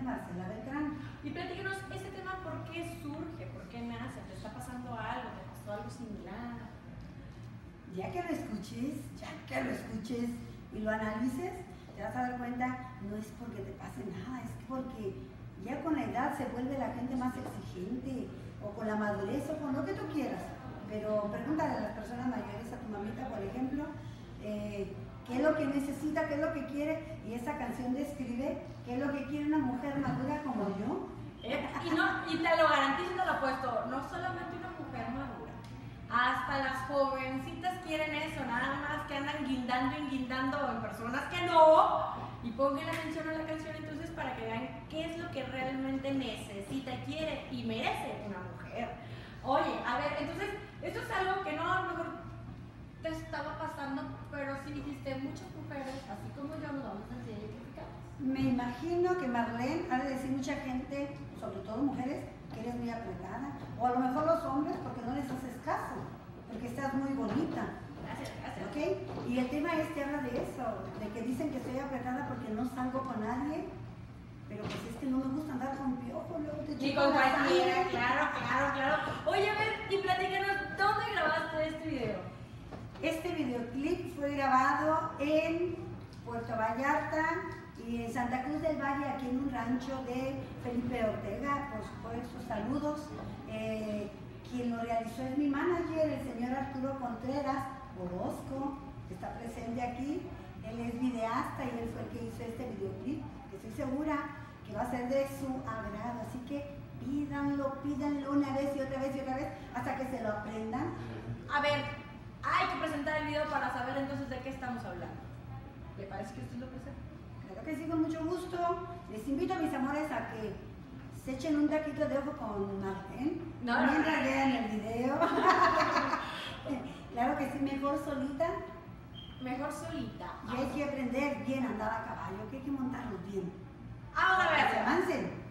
Marcela Beltrán. Y platícanos ese tema, ¿por qué surge? ¿Por qué nace? ¿Te está pasando algo? ¿Te pasó algo similar? Ya que lo escuches y lo analices, te vas a dar cuenta, no es porque te pase nada, es porque ya con la edad se vuelve la gente más exigente, o con la madurez, o con lo que tú quieras. Pero pregúntale a las personas mayores, a tu mamita, por ejemplo, qué es lo que necesita, qué es lo que quiere, y esa canción describe qué es lo que quiere una mujer madura como yo. Y te lo garantizo y te lo apuesto, no solamente una mujer madura, hasta las jovencitas quieren eso, nada más que andan guindando y guindando en personas que no, y pongan atención a la canción entonces para que vean qué es lo que realmente necesita, quiere y merece una mujer. Oye, a ver, entonces, esto es algo que no a lo mejor te estaba pasando, pero sí dijiste, muchas mujeres, así como yo, nos vamos a sentir identificadas. Me imagino que Marlene ha de decir mucha gente, sobre todo mujeres, que eres muy apretada, o a lo mejor los hombres porque no les haces caso, porque estás muy bonita. Gracias. ¿Ok? Y el tema habla de eso, de que dicen que estoy apretada porque no salgo con nadie, pero pues es que no me gusta andar con piojo, luego te Y con cualquiera, claro. Oye, a ver, y platícanos, ¿dónde grabaste este video? Este videoclip fue grabado en Puerto Vallarta y en Santa Cruz del Valle, aquí en un rancho de Felipe Ortega, por supuesto, saludos. Quien lo realizó es mi manager, el señor Arturo Contreras Orozco, que está presente aquí. Él es videasta y él fue el que hizo este videoclip, que estoy segura que va a ser de su agrado. Así que pídanlo una vez y otra vez hasta que se lo aprendan. A ver, hay que presentar el video para saber entonces de qué estamos hablando. ¿Le parece que usted lo presenta? Claro que sí, con mucho gusto. Les invito a mis amores a que se echen un taquito de ojo con Marlene mientras vean el video. Claro que sí, mejor solita. Mejor solita. Y hay que aprender bien a andar a caballo, que hay que montarlo bien. Ahora a ver. Que se avancen.